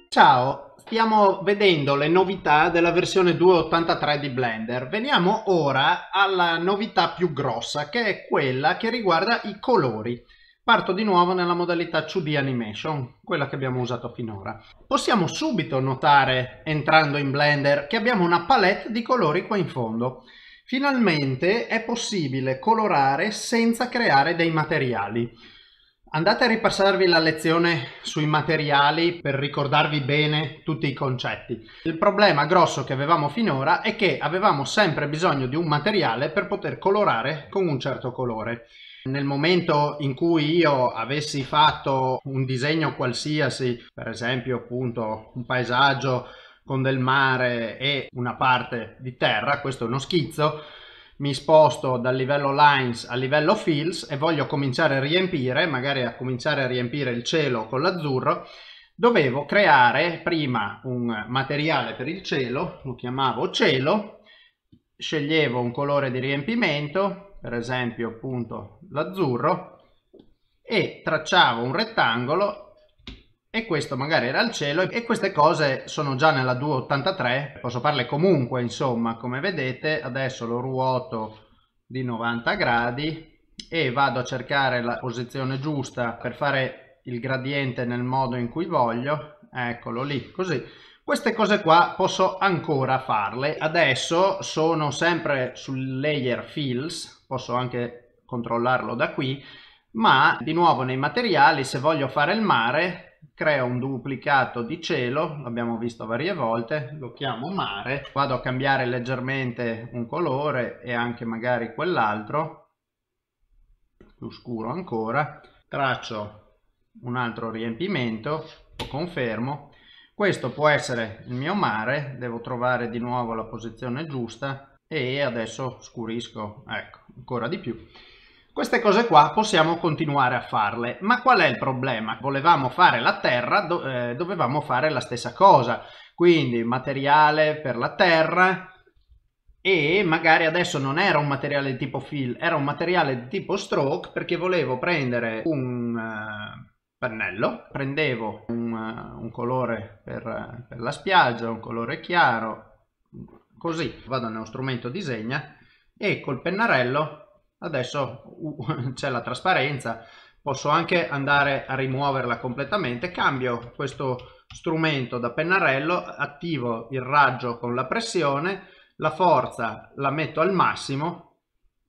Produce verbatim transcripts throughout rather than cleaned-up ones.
Ciao, stiamo vedendo le novità della versione due punto ottantatré di Blender. Veniamo ora alla novità più grossa, che è quella che riguarda i colori. Parto di nuovo nella modalità due D Animation, quella che abbiamo usato finora. Possiamo subito notare, entrando in Blender, che abbiamo una palette di colori qua in fondo. Finalmente è possibile colorare senza creare dei materiali. Andate a ripassarvi la lezione sui materiali per ricordarvi bene tutti i concetti. Il problema grosso che avevamo finora è che avevamo sempre bisogno di un materiale per poter colorare con un certo colore. Nel momento in cui io avessi fatto un disegno qualsiasi, per esempio appunto un paesaggio con del mare e una parte di terra, questo è uno schizzo, mi sposto dal livello lines al livello fills e voglio cominciare a riempire, magari a cominciare a riempire il cielo con l'azzurro, dovevo creare prima un materiale per il cielo, lo chiamavo cielo, sceglievo un colore di riempimento, per esempio appunto l'azzurro, e tracciavo un rettangolo. E questo magari era il cielo, e queste cose sono già nella due punto ottantatré, posso farle comunque, insomma, come vedete. Adesso lo ruoto di novanta gradi e vado a cercare la posizione giusta per fare il gradiente nel modo in cui voglio. Eccolo lì, così. Queste cose qua posso ancora farle. Adesso sono sempre sul layer fills, posso anche controllarlo da qui, ma di nuovo nei materiali, se voglio fare il mare, creo un duplicato di cielo, l'abbiamo visto varie volte, lo chiamo mare, vado a cambiare leggermente un colore e anche magari quell'altro, più scuro ancora, traccio un altro riempimento, lo confermo. Questo può essere il mio mare, devo trovare di nuovo la posizione giusta e adesso scurisco, ecco, ancora di più. Queste cose qua possiamo continuare a farle, ma qual è il problema? Volevamo fare la terra, do eh, dovevamo fare la stessa cosa, quindi materiale per la terra, e magari adesso non era un materiale di tipo fill, era un materiale di tipo stroke, perché volevo prendere un uh, pennello, prendevo un, uh, un colore per, uh, per la spiaggia, un colore chiaro, così vado nello strumento disegna e col pennarello. Adesso uh, c'è la trasparenza, posso anche andare a rimuoverla completamente, cambio questo strumento da pennarello, attivo il raggio con la pressione, la forza la metto al massimo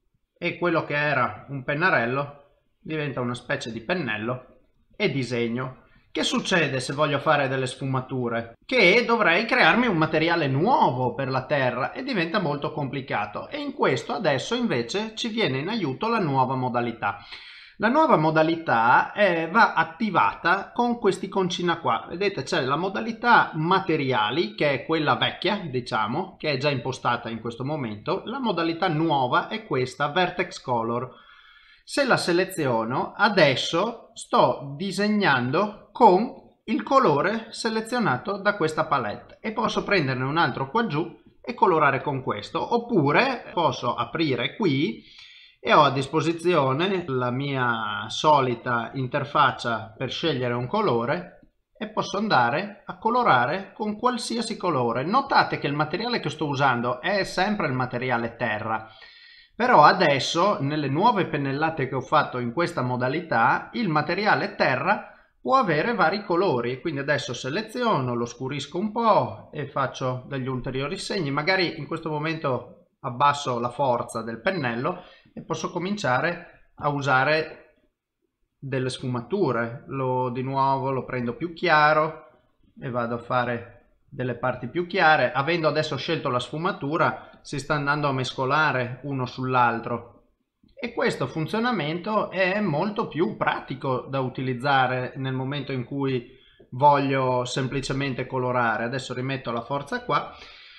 e quello che era un pennarello diventa una specie di pennello e disegno. Che succede se voglio fare delle sfumature? Che dovrei crearmi un materiale nuovo per la terra e diventa molto complicato, e in questo adesso invece ci viene in aiuto la nuova modalità. La nuova modalità è, va attivata con questi concina qua. Vedete, c'è la modalità materiali, che è quella vecchia, diciamo, che è già impostata in questo momento. La modalità nuova è questa, vertex color. Se la seleziono, adesso sto disegnando con il colore selezionato da questa palette e posso prenderne un altro qua giù e colorare con questo, oppure posso aprire qui e ho a disposizione la mia solita interfaccia per scegliere un colore e posso andare a colorare con qualsiasi colore. Notate che il materiale che sto usando è sempre il materiale terra. Però adesso, nelle nuove pennellate che ho fatto in questa modalità, il materiale terra può avere vari colori. Quindi adesso seleziono, lo scurisco un po' e faccio degli ulteriori segni. Magari in questo momento abbasso la forza del pennello e posso cominciare a usare delle sfumature. Lo, di nuovo lo prendo più chiaro e vado a fare delle parti più chiare. Avendo adesso scelto la sfumatura, si sta andando a mescolare uno sull'altro e questo funzionamento è molto più pratico da utilizzare nel momento in cui voglio semplicemente colorare. Adesso rimetto la forza qua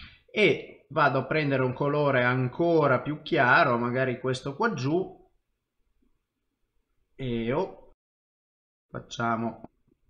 e vado a prendere un colore ancora più chiaro, magari questo qua giù, e oh, facciamo.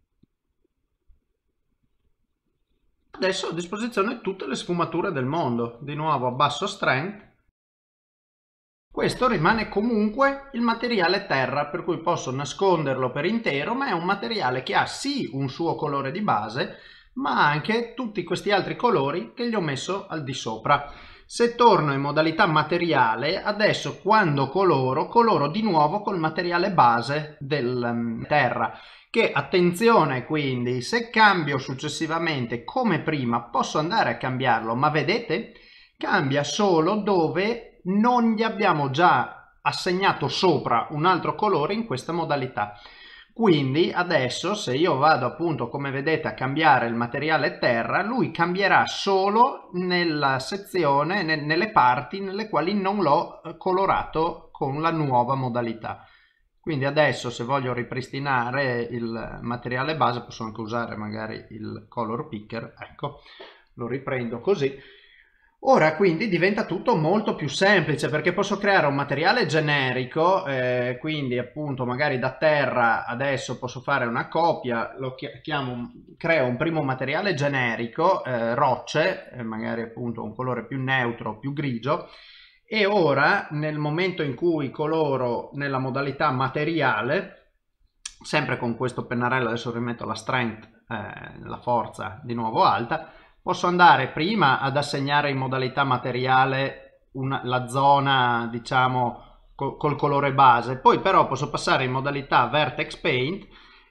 Adesso ho a disposizione tutte le sfumature del mondo. Di nuovo abbasso strength. Questo rimane comunque il materiale terra, per cui posso nasconderlo per intero, ma è un materiale che ha sì un suo colore di base, ma anche tutti questi altri colori che gli ho messo al di sopra. Se torno in modalità materiale, adesso quando coloro, coloro di nuovo col materiale base del um, terra, che attenzione quindi, se cambio successivamente come prima posso andare a cambiarlo, ma vedete, cambia solo dove non gli abbiamo già assegnato sopra un altro colore in questa modalità. Quindi adesso se io vado appunto, come vedete, a cambiare il materiale terra, lui cambierà solo nella sezione, ne, nelle parti nelle quali non l'ho colorato con la nuova modalità. Quindi adesso se voglio ripristinare il materiale base posso anche usare magari il color picker, ecco, lo riprendo così. Ora quindi diventa tutto molto più semplice perché posso creare un materiale generico, eh, quindi appunto magari da terra adesso posso fare una copia, lo chiamo, creo un primo materiale generico, eh, rocce, eh, magari appunto un colore più neutro, più grigio, e ora nel momento in cui coloro nella modalità materiale, sempre con questo pennarello, adesso rimetto la strength, eh, la forza di nuovo alta, posso andare prima ad assegnare in modalità materiale una, la zona, diciamo, col, col colore base, poi però posso passare in modalità Vertex Paint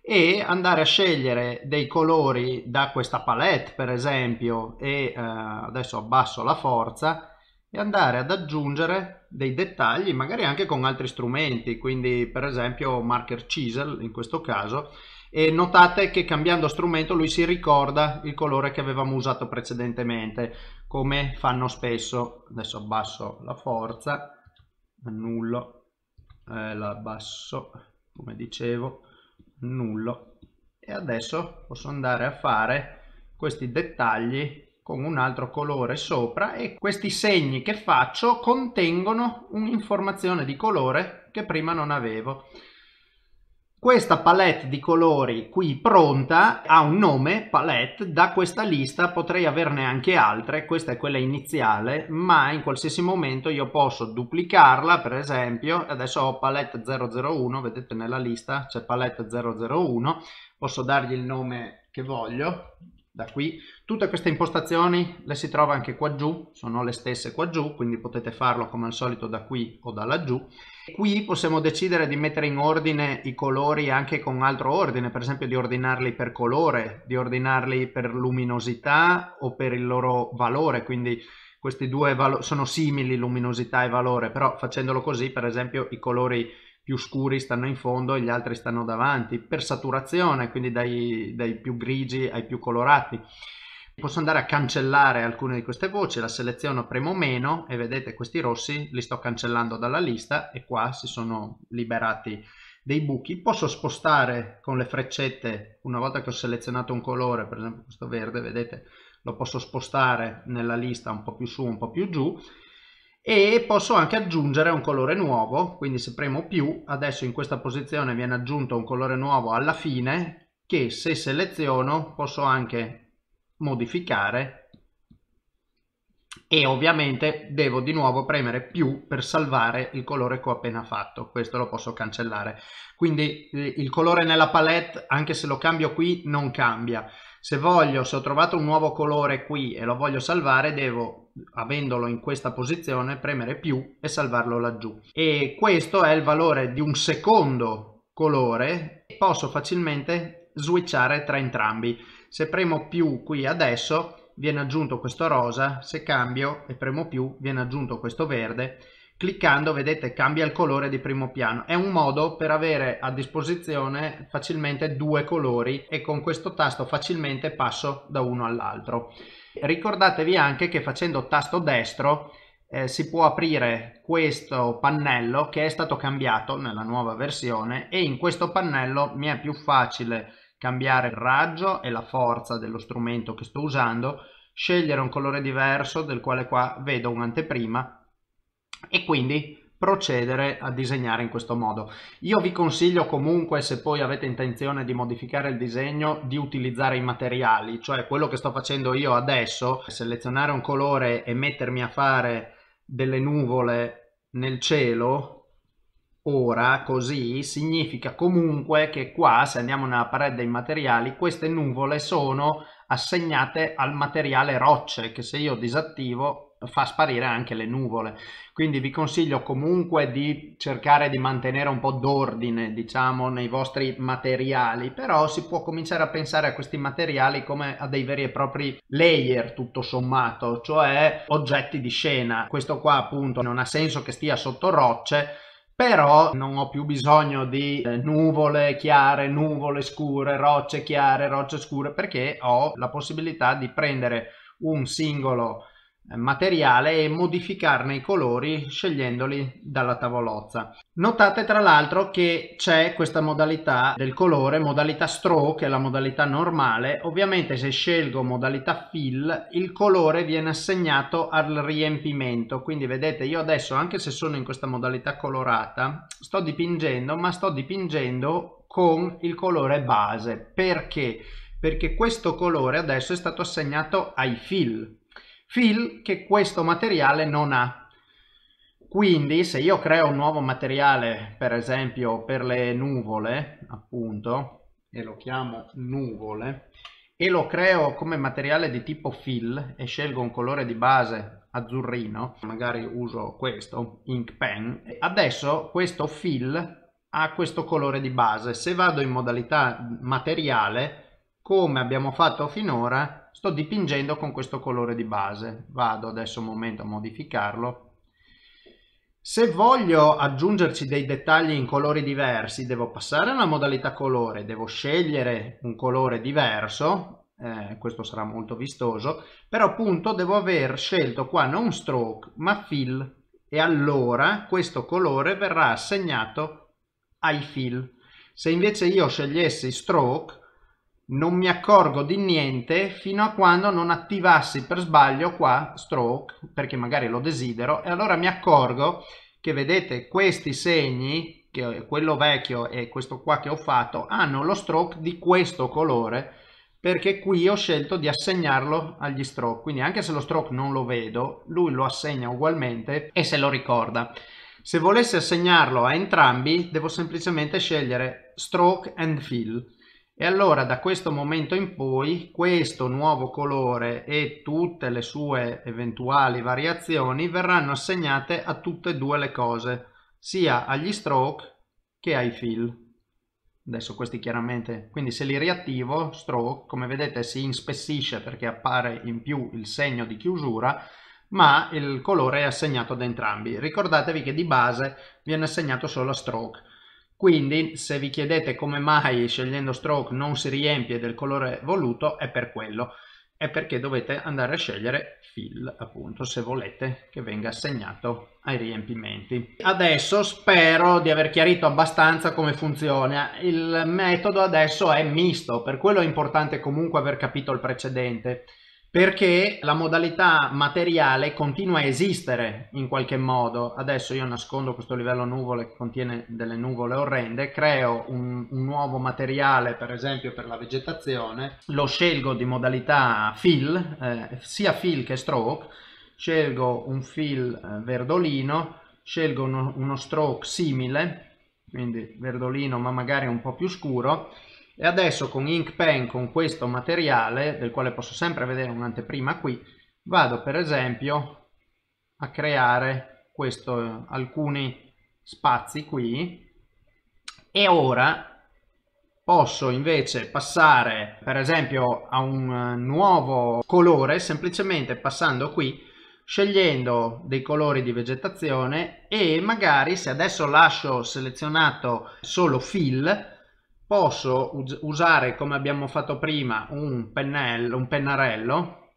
e andare a scegliere dei colori da questa palette, per esempio, e eh, adesso abbasso la forza e andare ad aggiungere dei dettagli, magari anche con altri strumenti, quindi per esempio marker chisel in questo caso. E notate che cambiando strumento lui si ricorda il colore che avevamo usato precedentemente, come fanno spesso. Adesso abbasso la forza, annullo, eh, la abbasso, come dicevo, annullo, e adesso posso andare a fare questi dettagli con un altro colore sopra, e questi segni che faccio contengono un'informazione di colore che prima non avevo. Questa palette di colori qui pronta ha un nome, palette. Da questa lista potrei averne anche altre, questa è quella iniziale, ma in qualsiasi momento io posso duplicarla, per esempio, adesso ho palette zero zero uno, vedete nella lista c'è palette zero zero uno, posso dargli il nome che voglio, da qui. Tutte queste impostazioni le si trova anche qua giù, sono le stesse qua giù, quindi potete farlo come al solito da qui o da laggiù. Qui possiamo decidere di mettere in ordine i colori anche con altro ordine, per esempio di ordinarli per colore, di ordinarli per luminosità o per il loro valore, quindi questi due sono simili, luminosità e valore, però facendolo così, per esempio, i colori più scuri stanno in fondo e gli altri stanno davanti, per saturazione, quindi dai, dai più grigi ai più colorati. Posso andare a cancellare alcune di queste voci, la seleziono, premo meno e vedete questi rossi li sto cancellando dalla lista e qua si sono liberati dei buchi. Posso spostare con le freccette, una volta che ho selezionato un colore, per esempio questo verde, vedete, lo posso spostare nella lista un po' più su, un po' più giù, e posso anche aggiungere un colore nuovo, quindi se premo più, adesso in questa posizione viene aggiunto un colore nuovo alla fine, che se seleziono posso anche modificare, e ovviamente devo di nuovo premere più per salvare il colore che ho appena fatto. Questo lo posso cancellare, quindi il colore nella palette, anche se lo cambio qui, non cambia. Se voglio, se ho trovato un nuovo colore qui e lo voglio salvare, devo, avendolo in questa posizione, premere più e salvarlo laggiù. E questo è il valore di un secondo colore, e posso facilmente switchare tra entrambi. Se premo più qui adesso viene aggiunto questo rosa, se cambio e premo più viene aggiunto questo verde. Cliccando, vedete, cambia il colore di primo piano. È un modo per avere a disposizione facilmente due colori, e con questo tasto facilmente passo da uno all'altro. Ricordatevi anche che facendo tasto destro eh, si può aprire questo pannello che è stato cambiato nella nuova versione, e in questo pannello mi è più facile cambiare il raggio e la forza dello strumento che sto usando, scegliere un colore diverso del quale qua vedo un'anteprima, e quindi procedere a disegnare in questo modo. Io vi consiglio comunque, se poi avete intenzione di modificare il disegno, di utilizzare i materiali, cioè quello che sto facendo io adesso, selezionare un colore e mettermi a fare delle nuvole nel cielo. Ora così significa comunque che qua, se andiamo nella parete dei materiali, queste nuvole sono assegnate al materiale rocce, che se io disattivo fa sparire anche le nuvole. Quindi vi consiglio comunque di cercare di mantenere un po' d'ordine, diciamo, nei vostri materiali, però si può cominciare a pensare a questi materiali come a dei veri e propri layer, tutto sommato, cioè oggetti di scena. Questo qua appunto non ha senso che stia sotto rocce, però non ho più bisogno di eh, nuvole chiare, nuvole scure, rocce chiare, rocce scure, perché ho la possibilità di prendere un singolo materiale e modificarne i colori scegliendoli dalla tavolozza. Notate tra l'altro che c'è questa modalità del colore, modalità stroke, è la modalità normale. Ovviamente se scelgo modalità fill il colore viene assegnato al riempimento, quindi vedete io adesso, anche se sono in questa modalità colorata, sto dipingendo, ma sto dipingendo con il colore base. Perché? Perché questo colore adesso è stato assegnato ai fill fill che questo materiale non ha. Quindi se io creo un nuovo materiale, per esempio per le nuvole, appunto, e lo chiamo nuvole, e lo creo come materiale di tipo fill e scelgo un colore di base azzurrino, magari uso questo, ink pen, adesso questo fill ha questo colore di base. Se vado in modalità materiale, come abbiamo fatto finora, sto dipingendo con questo colore di base. Vado adesso un momento a modificarlo. Se voglio aggiungerci dei dettagli in colori diversi, devo passare alla modalità colore, devo scegliere un colore diverso, eh, questo sarà molto vistoso, però appunto devo aver scelto qua non stroke ma fill, e allora questo colore verrà assegnato ai fill. Se invece io scegliessi stroke, non mi accorgo di niente fino a quando non attivassi per sbaglio qua stroke, perché magari lo desidero, e allora mi accorgo che vedete questi segni, che quello vecchio e questo qua che ho fatto, hanno lo stroke di questo colore, perché qui ho scelto di assegnarlo agli stroke. Quindi anche se lo stroke non lo vedo, lui lo assegna ugualmente e se lo ricorda. Se volessi assegnarlo a entrambi, devo semplicemente scegliere stroke and fill. E allora da questo momento in poi questo nuovo colore e tutte le sue eventuali variazioni verranno assegnate a tutte e due le cose, sia agli stroke che ai fill. Adesso questi chiaramente, quindi se li riattivo, stroke, come vedete si inspessisce perché appare in più il segno di chiusura, ma il colore è assegnato ad entrambi. Ricordatevi che di base viene assegnato solo a stroke. Quindi se vi chiedete come mai scegliendo stroke non si riempie del colore voluto, è per quello, è perché dovete andare a scegliere fill appunto se volete che venga assegnato ai riempimenti. Adesso spero di aver chiarito abbastanza come funziona. Il metodo adesso è misto, per quello è importante comunque aver capito il precedente, perché la modalità materiale continua a esistere in qualche modo. Adesso io nascondo questo livello nuvole che contiene delle nuvole orrende, creo un, un nuovo materiale per esempio per la vegetazione, lo scelgo di modalità fill, eh, sia fill che stroke, scelgo un fill eh, verdolino, scelgo uno, uno stroke simile, quindi verdolino ma magari un po' più scuro. E adesso con ink pen, con questo materiale, del quale posso sempre vedere un'anteprima qui, vado per esempio a creare questo, alcuni spazi qui, e ora posso invece passare per esempio a un nuovo colore semplicemente passando qui, scegliendo dei colori di vegetazione, e magari se adesso lascio selezionato solo fill, posso usare, come abbiamo fatto prima, un pennello, un pennarello,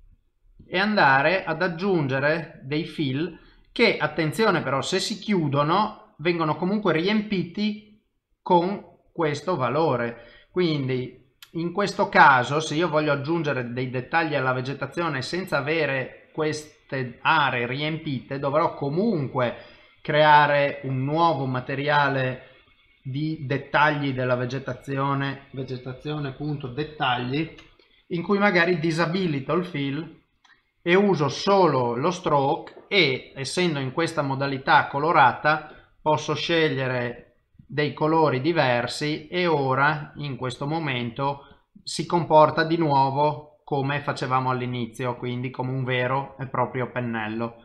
e andare ad aggiungere dei fill che, attenzione però, se si chiudono vengono comunque riempiti con questo valore. Quindi in questo caso, se io voglio aggiungere dei dettagli alla vegetazione senza avere queste aree riempite, dovrò comunque creare un nuovo materiale di dettagli della vegetazione, vegetazione punto dettagli, in cui magari disabilito il fill e uso solo lo stroke, e essendo in questa modalità colorata posso scegliere dei colori diversi, e ora in questo momento si comporta di nuovo come facevamo all'inizio, quindi come un vero e proprio pennello.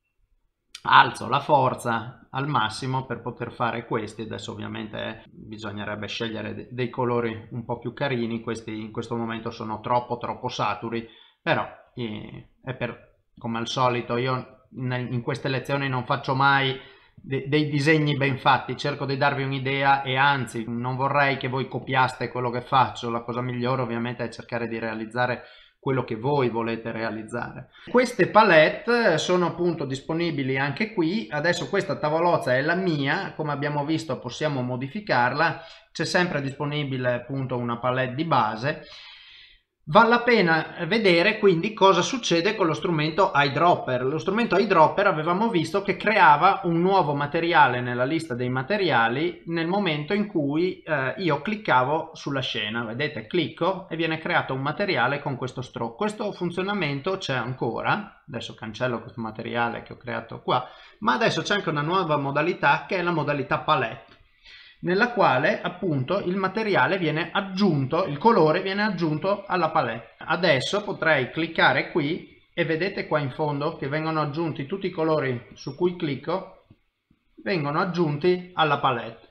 Alzo la forza al massimo per poter fare questi. Adesso ovviamente bisognerebbe scegliere dei colori un po' più carini, questi in questo momento sono troppo troppo saturi, però eh, è per, come al solito io in queste lezioni non faccio mai de dei disegni ben fatti, cerco di darvi un'idea e anzi non vorrei che voi copiaste quello che faccio. La cosa migliore ovviamente è cercare di realizzare quello che voi volete realizzare. Queste palette sono appunto disponibili anche qui. Adesso questa tavolozza è la mia, come abbiamo visto possiamo modificarla, c'è sempre disponibile appunto una palette di base. Vale la pena vedere quindi cosa succede con lo strumento eyedropper. Lo strumento eyedropper avevamo visto che creava un nuovo materiale nella lista dei materiali nel momento in cui eh, io cliccavo sulla scena. Vedete, clicco e viene creato un materiale con questo stroke. Questo funzionamento c'è ancora. Adesso cancello questo materiale che ho creato qua, ma adesso c'è anche una nuova modalità che è la modalità palette, nella quale appunto il materiale viene aggiunto, il colore viene aggiunto alla palette. Adesso potrei cliccare qui e vedete qua in fondo che vengono aggiunti tutti i colori su cui clicco, vengono aggiunti alla palette.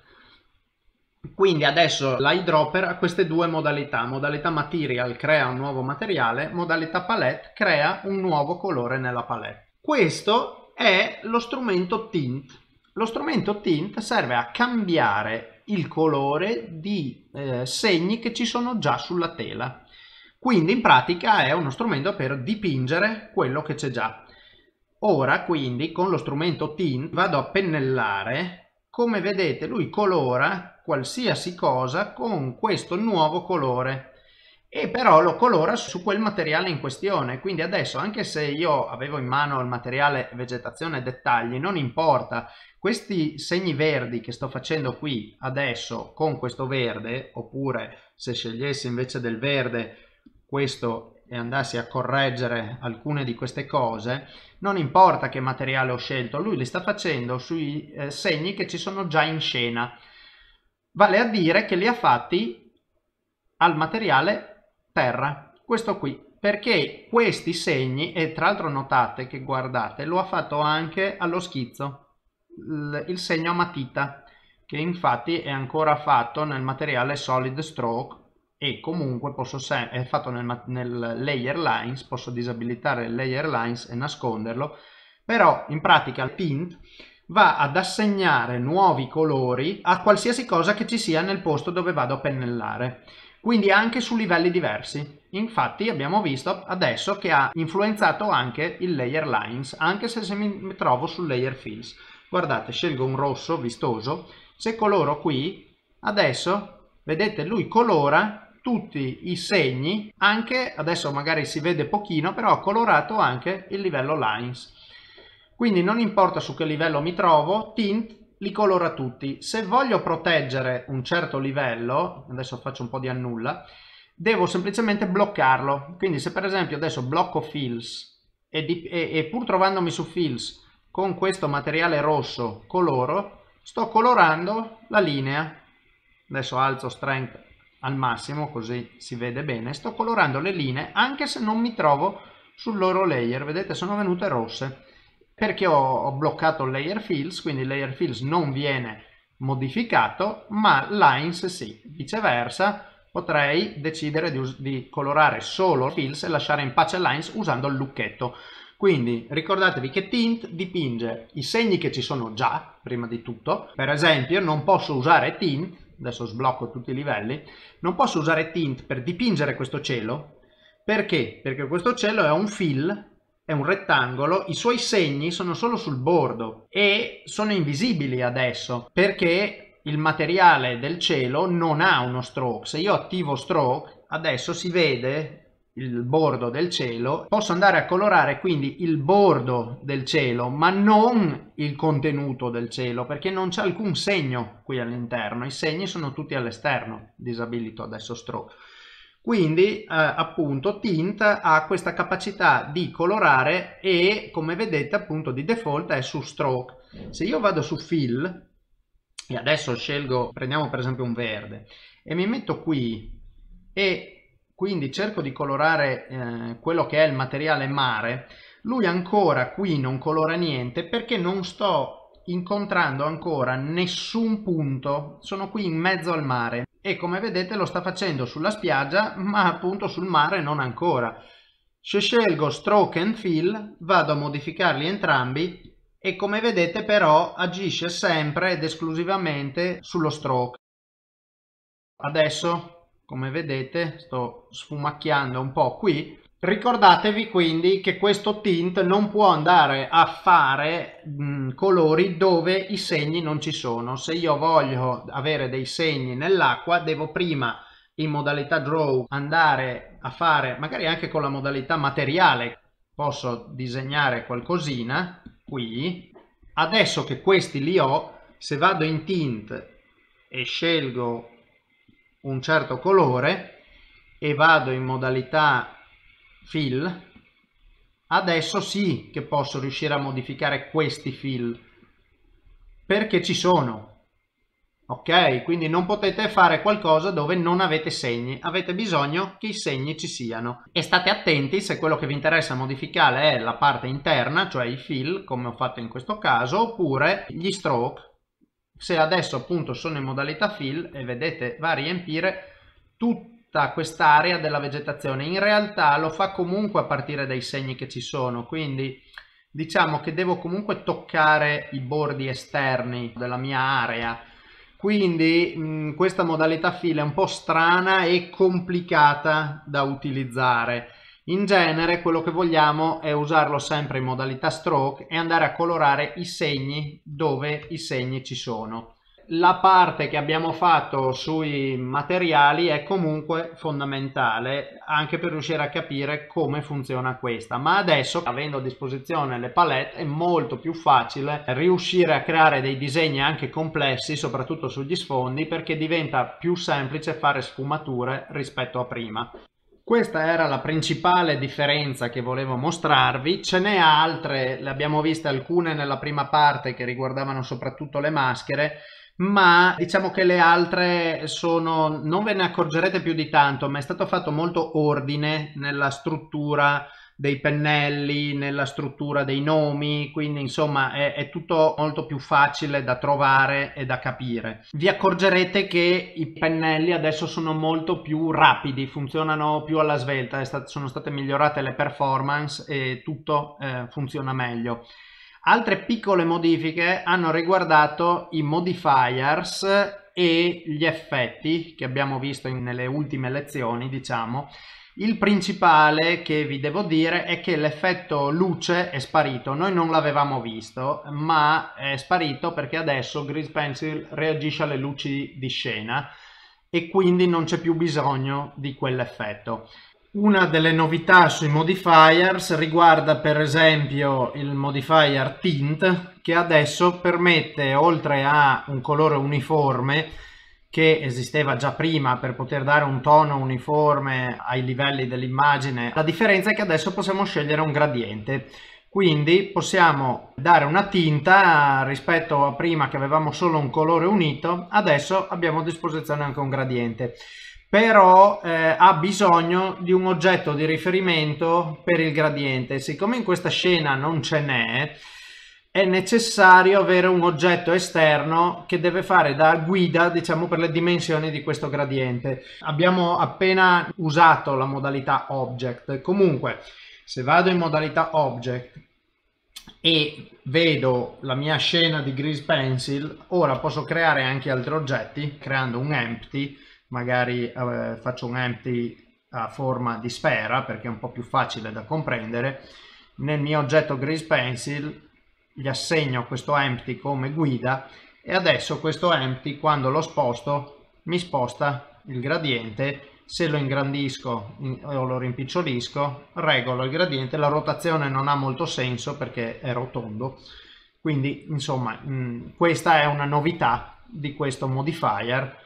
Quindi adesso l'eyedropper ha queste due modalità: modalità material crea un nuovo materiale, modalità palette crea un nuovo colore nella palette. Questo è lo strumento tint. Lo strumento tint serve a cambiare il colore di eh, segni che ci sono già sulla tela. Quindi in pratica è uno strumento per dipingere quello che c'è già. Ora quindi con lo strumento tint vado a pennellare. Come vedete lui colora qualsiasi cosa con questo nuovo colore, e però lo colora su quel materiale in questione. Quindi adesso, anche se io avevo in mano il materiale vegetazione e dettagli, non importa, questi segni verdi che sto facendo qui adesso con questo verde, oppure se scegliessi invece del verde questo e andassi a correggere alcune di queste cose, non importa che materiale ho scelto, lui li sta facendo sui eh, segni che ci sono già in scena, vale a dire che li ha fatti al materiale terra, questo qui, perché questi segni, e tra l'altro notate che guardate, lo ha fatto anche allo schizzo, il, il segno a matita, che infatti è ancora fatto nel materiale solid stroke, e comunque posso è fatto nel, nel layer lines, posso disabilitare il layer lines e nasconderlo, però in pratica il tint va ad assegnare nuovi colori a qualsiasi cosa che ci sia nel posto dove vado a pennellare, quindi anche su livelli diversi. Infatti abbiamo visto adesso che ha influenzato anche il layer lines, anche se, se mi trovo sul layer fills. Guardate, scelgo un rosso vistoso, se coloro qui, adesso vedete lui colora tutti i segni, anche adesso magari si vede pochino, però ha colorato anche il livello lines. Quindi non importa su che livello mi trovo, tint li colora tutti. Se voglio proteggere un certo livello, adesso faccio un po' di annulla, devo semplicemente bloccarlo. Quindi se per esempio adesso blocco fills e, di, e, e pur trovandomi su fills con questo materiale rosso coloro, sto colorando la linea. Adesso alzo strength al massimo così si vede bene, sto colorando le linee anche se non mi trovo sul loro layer. Vedete, sono venute rosse perché ho, ho bloccato il layer fills, quindi il layer fills non viene modificato, ma lines sì. Viceversa potrei decidere di, di colorare solo fills e lasciare in pace lines usando il lucchetto. Quindi ricordatevi che tint dipinge i segni che ci sono già prima di tutto. Per esempio non posso usare tint, adesso sblocco tutti i livelli, non posso usare tint per dipingere questo cielo. Perché? Perché questo cielo è un fill, è un rettangolo, i suoi segni sono solo sul bordo e sono invisibili adesso perché il materiale del cielo non ha uno stroke. Se io attivo stroke adesso si vede il bordo del cielo, posso andare a colorare quindi il bordo del cielo ma non il contenuto del cielo, perché non c'è alcun segno qui all'interno, i segni sono tutti all'esterno. Disabilito adesso stroke. Quindi eh, appunto tint ha questa capacità di colorare e come vedete appunto di default è su stroke. Se io vado su fill e adesso scelgo, prendiamo per esempio un verde e mi metto qui e quindi cerco di colorare eh, quello che è il materiale mare, lui ancora qui non colora niente perché non sto incontrando ancora nessun punto, sono qui in mezzo al mare e come vedete lo sta facendo sulla spiaggia ma appunto sul mare non ancora. Se scelgo Stroke and Fill vado a modificarli entrambi e come vedete però agisce sempre ed esclusivamente sullo stroke. Adesso come vedete sto sfumacchiando un po' qui. Ricordatevi quindi che questo tint non può andare a fare mh, colori dove i segni non ci sono. Se io voglio avere dei segni nell'acqua devo prima in modalità draw andare a fare, magari anche con la modalità materiale, posso disegnare qualcosina qui. Adesso che questi li ho, se vado in tint e scelgo un certo colore e vado in modalità fill, adesso sì che posso riuscire a modificare questi fill perché ci sono. Ok, quindi non potete fare qualcosa dove non avete segni, avete bisogno che i segni ci siano e state attenti se quello che vi interessa modificare è la parte interna, cioè i fill come ho fatto in questo caso, oppure gli stroke. Se adesso appunto sono in modalità fill e vedete va a riempire tutta quest'area della vegetazione, in realtà lo fa comunque a partire dai segni che ci sono, quindi diciamo che devo comunque toccare i bordi esterni della mia area. Quindi mh, questa modalità fill è un po' strana e complicata da utilizzare. In genere quello che vogliamo è usarlo sempre in modalità stroke e andare a colorare i segni dove i segni ci sono. La parte che abbiamo fatto sui materiali è comunque fondamentale anche per riuscire a capire come funziona questa, ma adesso avendo a disposizione le palette è molto più facile riuscire a creare dei disegni anche complessi, soprattutto sugli sfondi, perché diventa più semplice fare sfumature rispetto a prima. Questa era la principale differenza che volevo mostrarvi, ce n'è altre, le abbiamo viste alcune nella prima parte che riguardavano soprattutto le maschere, ma diciamo che le altre sono, non ve ne accorgerete più di tanto, ma è stato fatto molto ordine nella struttura dei pennelli, nella struttura dei nomi, quindi insomma è, è tutto molto più facile da trovare e da capire. Vi accorgerete che i pennelli adesso sono molto più rapidi, funzionano più alla svelta, stat- sono state migliorate le performance e tutto eh, funziona meglio. Altre piccole modifiche hanno riguardato i modifiers e gli effetti che abbiamo visto in, nelle ultime lezioni, diciamo. Il principale che vi devo dire è che l'effetto luce è sparito, noi non l'avevamo visto, ma è sparito perché adesso Grease Pencil reagisce alle luci di scena e quindi non c'è più bisogno di quell'effetto. Una delle novità sui modifiers riguarda per esempio il modifier Tint, che adesso permette, oltre a un colore uniforme che esisteva già prima per poter dare un tono uniforme ai livelli dell'immagine, la differenza è che adesso possiamo scegliere un gradiente. Quindi possiamo dare una tinta rispetto a prima che avevamo solo un colore unito, adesso abbiamo a disposizione anche un gradiente. Però eh, ha bisogno di un oggetto di riferimento per il gradiente. Siccome in questa scena non ce n'è, è necessario avere un oggetto esterno che deve fare da guida, diciamo, per le dimensioni di questo gradiente. Abbiamo appena usato la modalità Object. Comunque, se vado in modalità Object e vedo la mia scena di Grease Pencil, ora posso creare anche altri oggetti creando un empty. Magari eh, faccio un empty a forma di sfera perché è un po' più facile da comprendere. Nel mio oggetto Grease Pencil gli assegno questo empty come guida e adesso questo empty, quando lo sposto, mi sposta il gradiente. Se lo ingrandisco o lo rimpicciolisco, regolo il gradiente. La rotazione non ha molto senso perché è rotondo, quindi insomma mh, questa è una novità di questo modifier,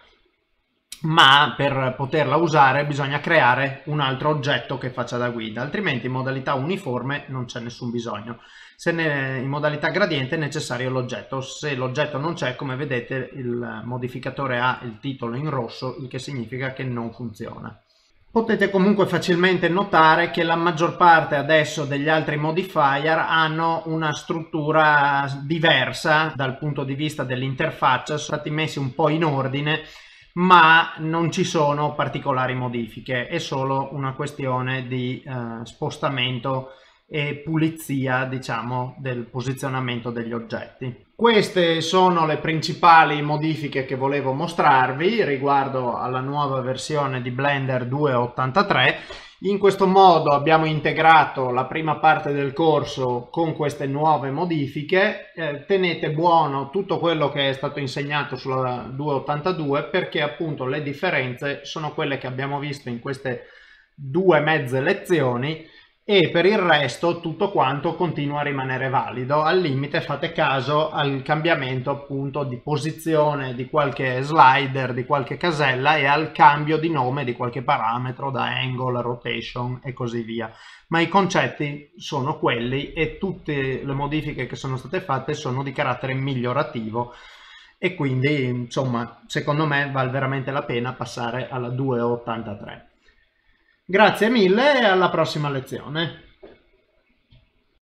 ma per poterla usare bisogna creare un altro oggetto che faccia da guida, altrimenti in modalità uniforme non c'è nessun bisogno. Se in modalità gradiente è necessario l'oggetto, se l'oggetto non c'è, come vedete il modificatore ha il titolo in rosso, il che significa che non funziona. Potete comunque facilmente notare che la maggior parte adesso degli altri modifier hanno una struttura diversa dal punto di vista dell'interfaccia, sono stati messi un po' in ordine, ma non ci sono particolari modifiche, è solo una questione di eh, spostamento e pulizia, diciamo, del posizionamento degli oggetti. Queste sono le principali modifiche che volevo mostrarvi riguardo alla nuova versione di Blender due punto ottantatré. In questo modo abbiamo integrato la prima parte del corso con queste nuove modifiche. Eh, tenete buono tutto quello che è stato insegnato sulla due punto ottantadue, perché appunto le differenze sono quelle che abbiamo visto in queste due mezze lezioni, e per il resto tutto quanto continua a rimanere valido. Al limite fate caso al cambiamento appunto di posizione di qualche slider, di qualche casella, e al cambio di nome di qualche parametro da angle, rotation e così via, ma i concetti sono quelli e tutte le modifiche che sono state fatte sono di carattere migliorativo, e quindi insomma secondo me vale veramente la pena passare alla due punto ottantatré. Grazie mille e alla prossima lezione.